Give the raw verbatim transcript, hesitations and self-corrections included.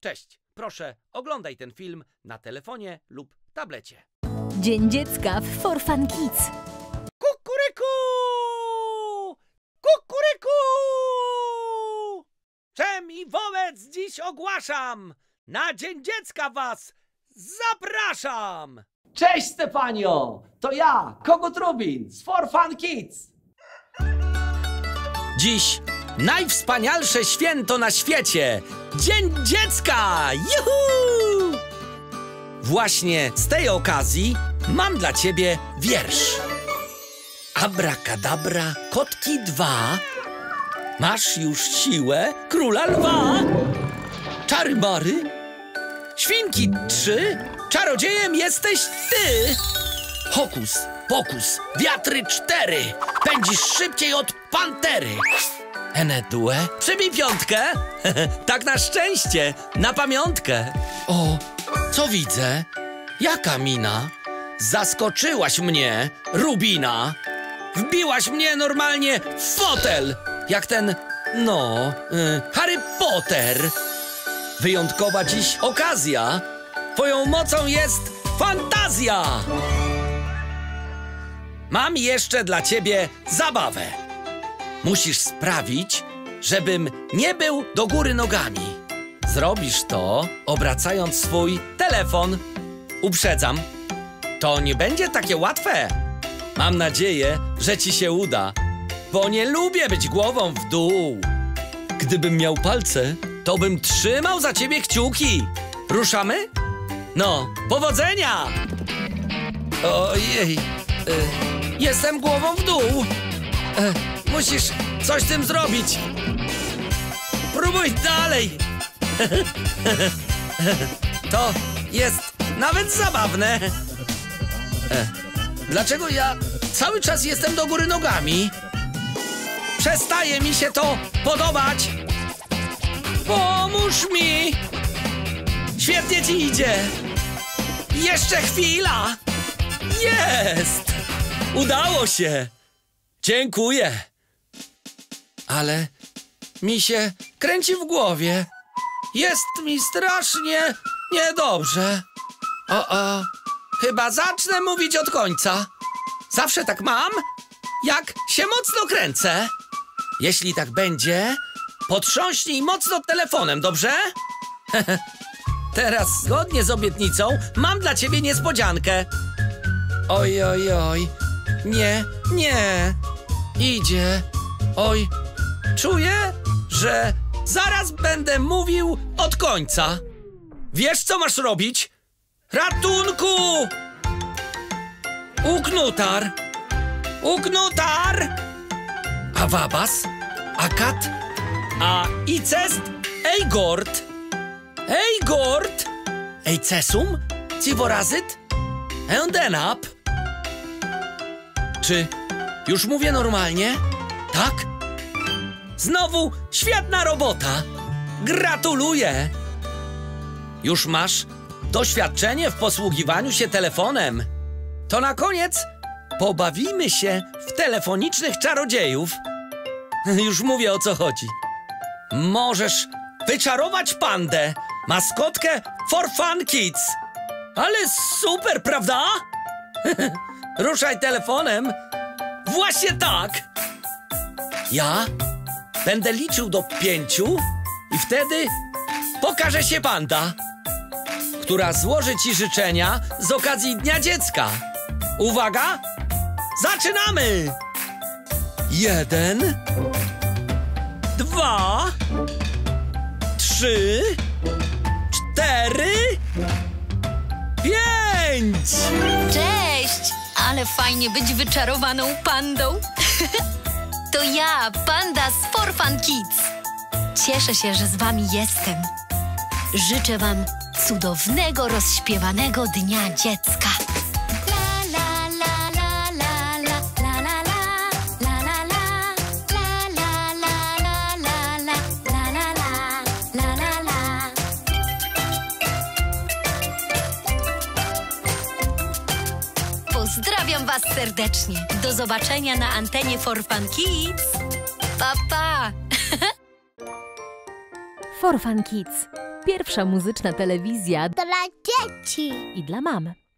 Cześć, proszę oglądaj ten film na telefonie lub tablecie. Dzień Dziecka w For Fun Kids. Kukuryku! Kukuryku! Czem i wobec dziś ogłaszam! Na Dzień Dziecka was zapraszam! Cześć Stefanio! To ja, Kogut Rubin z For Fun Kids. Dziś najwspanialsze święto na świecie! Dzień Dziecka! Juhu! Właśnie z tej okazji mam dla ciebie wiersz. Abrakadabra, kotki dwa, masz już siłę króla lwa. Czary mary, świnki trzy, czarodziejem jesteś ty. Hokus pokus, wiatry cztery, pędzisz szybciej od pantery. Enedue, przybij piątkę. Tak na szczęście, na pamiątkę. O, co widzę? Jaka mina? Zaskoczyłaś mnie, Rubina. Wbiłaś mnie normalnie w fotel. Jak ten, no, y, Harry Potter. Wyjątkowa dziś okazja. Twoją mocą jest fantazja. Mam jeszcze dla ciebie zabawę. Musisz sprawić, żebym nie był do góry nogami. Zrobisz to, obracając swój telefon. Uprzedzam, to nie będzie takie łatwe. Mam nadzieję, że ci się uda, bo nie lubię być głową w dół. Gdybym miał palce, to bym trzymał za ciebie kciuki. Ruszamy? No, powodzenia! Ojej, y, jestem głową w dół. Y, musisz coś z tym zrobić. Próbuj dalej. To jest nawet zabawne. E, dlaczego ja cały czas jestem do góry nogami? Przestaje mi się to podobać. Pomóż mi. Świetnie ci idzie. Jeszcze chwila. Jest. Udało się. Dziękuję. Ale mi się kręci w głowie. Jest mi strasznie niedobrze. O, o, chyba zacznę mówić od końca. Zawsze tak mam, jak się mocno kręcę. Jeśli tak będzie, potrząśnij mocno telefonem, dobrze? Teraz, zgodnie z obietnicą, mam dla ciebie niespodziankę. Oj, oj, oj. Nie, nie. Idzie. Oj, czuję, że zaraz będę mówił od końca. Wiesz, co masz robić? Ratunku! Uknutar! Uknutar! A wabas? A kat? A icest? Ejgort! Ejgort! Ejcesum? Civorazyt? Endenap? Czy już mówię normalnie? Tak? Znowu świetna robota! Gratuluję! Już masz doświadczenie w posługiwaniu się telefonem. To na koniec pobawimy się w telefonicznych czarodziejów. Już mówię, o co chodzi. Możesz wyczarować pandę, maskotkę For Fun Kids. Ale super, prawda? Ruszaj telefonem. Właśnie tak. Ja będę liczył do pięciu i wtedy pokaże się panda, która złoży ci życzenia z okazji Dnia Dziecka. Uwaga! Zaczynamy! Jeden, dwa, trzy, cztery, pięć! Cześć! Ale fajnie być wyczarowaną pandą. To ja, panda z For Fun Kids. Cieszę się, że z wami jestem. Życzę wam cudownego, rozśpiewanego Dnia Dziecka. Pozdrawiam was serdecznie. Do zobaczenia na antenie For Fun Kids. Pa, pa! For Fun Kids. Pierwsza muzyczna telewizja Dla dzieci. i dla mam.